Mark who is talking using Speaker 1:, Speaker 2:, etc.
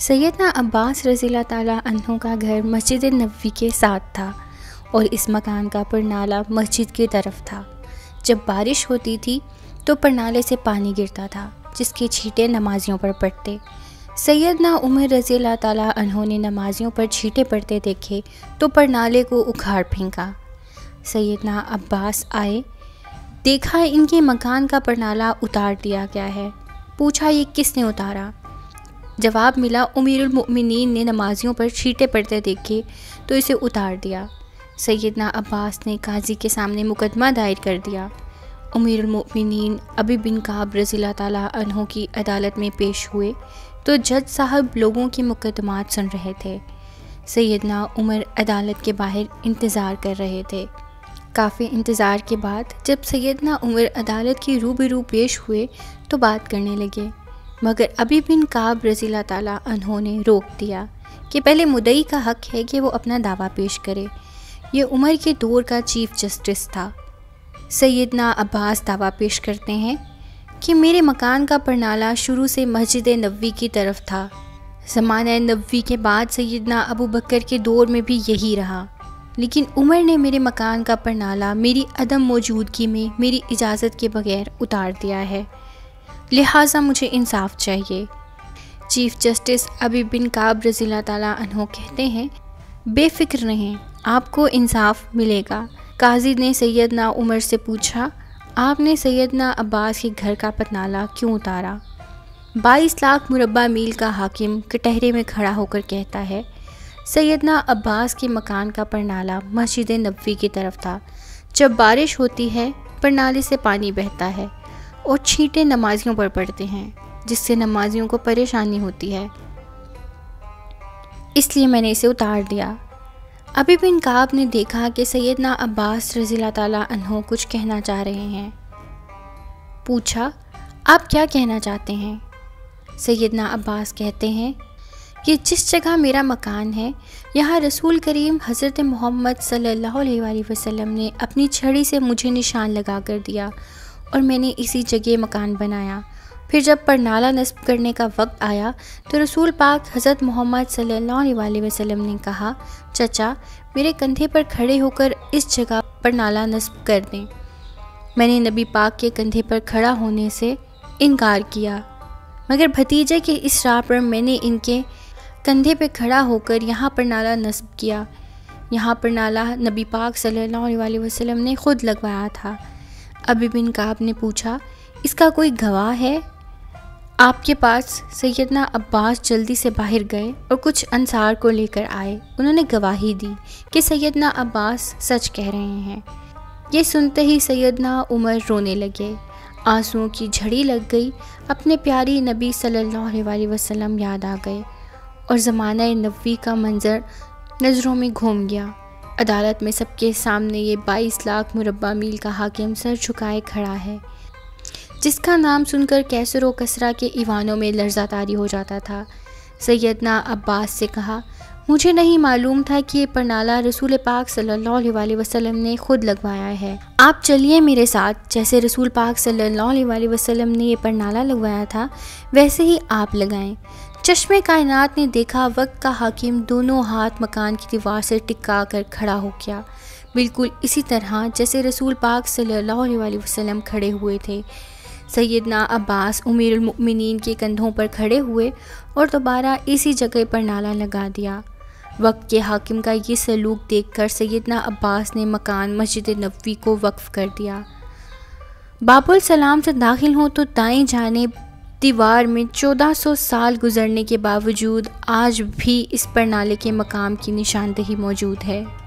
Speaker 1: सैयदना अब्बास रज़ियल्लाहु ताला अन्हु का घर मस्जिद नबवी के साथ था और इस मकान का परनाला मस्जिद की तरफ था। जब बारिश होती थी तो परनाले से पानी गिरता था जिसके छींटे नमाजियों पर पड़ते। सैयदना उमर रज़ियल्लाहु ताला अन्हु ने नमाजियों पर छींटे पड़ते देखे तो परनाले को उखाड़ फेंका। सैयदना अब्बास आए, देखा इनके मकान का परनाला उतार दिया गया है। पूछा ये किसने उतारा? जवाब मिला उमीरुल मोमिनीन ने नमाजियों पर छींटे पड़ते देखे तो इसे उतार दिया। सैयदना अब्बास ने काजी के सामने मुकदमा दायर कर दिया। उमीरुल मोमिनीन अबी बिन काब रज़ियल्लाहु ताला अन्हु की अदालत में पेश हुए तो जज साहब लोगों के मुकदमात सुन रहे थे। सैयदना उमर अदालत के बाहर इंतज़ार कर रहे थे। काफ़ी इंतज़ार के बाद जब सैयदना उमर अदालत की रूबरू पेश हुए तो बात करने लगे, मगर अबी बिन काब रज़ियल्लाहु ताला अन्हु ने रोक दिया कि पहले मुद्दई का हक़ है कि वो अपना दावा पेश करे। ये उमर के दौर का चीफ़ जस्टिस था। सैयदना अब्बास दावा पेश करते हैं कि मेरे मकान का परनाला शुरू से मस्जिद नबवी की तरफ था। ज़माना नबवी के बाद सैयदना अबू बकर के दौर में भी यही रहा, लेकिन उमर ने मेरे मकान का परनाला मेरी अदम मौजूदगी में मेरी इजाज़त के बगैर उतार दिया है, लिहाजा मुझे इंसाफ चाहिए। चीफ़ जस्टिस अबी बिन काब रज़ियल्लाहु ताला अन्हु कहते हैं, बेफ़िक्र रहें, आपको इंसाफ मिलेगा। काजी ने सैयदना उमर से पूछा, आपने सैयदना अब्बास के घर का परनाला क्यों उतारा? 22 लाख मुरब्बा मील का हाकिम कटहरे में खड़ा होकर कहता है, सैयदना अब्बास के मकान का परनाला मस्जिद नबवी की तरफ था। जब बारिश होती है परनाले से पानी बहता है और छींटे नमाजियों पर पड़ते हैं, जिससे नमाजियों को परेशानी होती है, इसलिए मैंने इसे उतार दिया। अबी बिन काब ने देखा कि सैयदना अब्बास रज़ियल्लाहु ताला अन्हु कुछ कहना चाह रहे हैं। पूछा, आप क्या कहना चाहते हैं? सैयदना अब्बास कहते हैं कि जिस जगह मेरा मकान है यहाँ रसूल करीम हज़रत मोहम्मद सल्लल्लाहु अलैहि वसल्लम ने अपनी छड़ी से मुझे निशान लगा कर दिया और मैंने इसी जगह मकान बनाया। फिर जब परनाला नस्ब करने का वक्त आया तो रसूल पाक हज़रत मोहम्मद सल्लल्लाहु अलैहि वसल्लम ने कहा, चचा मेरे कंधे पर खड़े होकर इस जगह परनाला नस्ब कर दें। मैंने नबी पाक के कंधे पर खड़ा होने से इनकार किया, मगर भतीजे के इस राह पर मैंने इनके कंधे पर खड़ा होकर यहाँ परनाला नस्ब किया। यहाँ परनाला नबी पाक सल्लल्लाहु अलैहि वसल्लम ने ख़ुद लगवाया था। अबी बिन काब ने पूछा, इसका कोई गवाह है आपके पास? सैयदना अब्बास जल्दी से बाहर गए और कुछ अंसार को लेकर आए। उन्होंने गवाही दी कि सैयदना अब्बास सच कह रहे हैं। ये सुनते ही सैयदना उमर रोने लगे, आंसुओं की झड़ी लग गई। अपने प्यारी नबी सल्लल्लाहु अलैहि वसल्लम याद आ गए और ज़माना नबवी का मंज़र नज़रों में घूम गया। अदालत में सबके सामने ये 22 लाख मुरब्बा मील का हाकिम सर झुकाए खड़ा है, जिसका नाम सुनकर कैसर व कसरा के ईवानों में लर्ज़ा तारी हो जाता था। सैयदना अब्बास से कहा, मुझे नहीं मालूम था कि ये परनाला रसूल पाक सल्लल्लाहु अलैहि वसल्लम ने ख़ुद लगवाया है। आप चलिए मेरे साथ, जैसे रसूल पाक सल्लल्लाहु अलैहि वसल्लम ने ये परनाला लगवाया था वैसे ही आप लगाएं। चश्मे कायनात ने देखा वक्त का हाकिम दोनों हाथ मकान की दीवार से टिका कर खड़ा हो गया, बिल्कुल इसी तरह जैसे रसूल पाक सल्लल्लाहु अलैहि वसल्लम खड़े हुए थे। सैयदना अब्बास उमीरुल मोमिनीन के कंधों पर खड़े हुए और दोबारा इसी जगह पर नाला लगा दिया। वक्त के हाकिम का ये सलूक देखकर सैयदना अब्बास ने मकान मस्जिद नबवी को वक्फ़ कर दिया। बाबुल सलाम से दाखिल हों तो दाएं जानिब दीवार में 1400 साल गुजरने के बावजूद आज भी इस परनाले के मकाम की निशानदेही मौजूद है।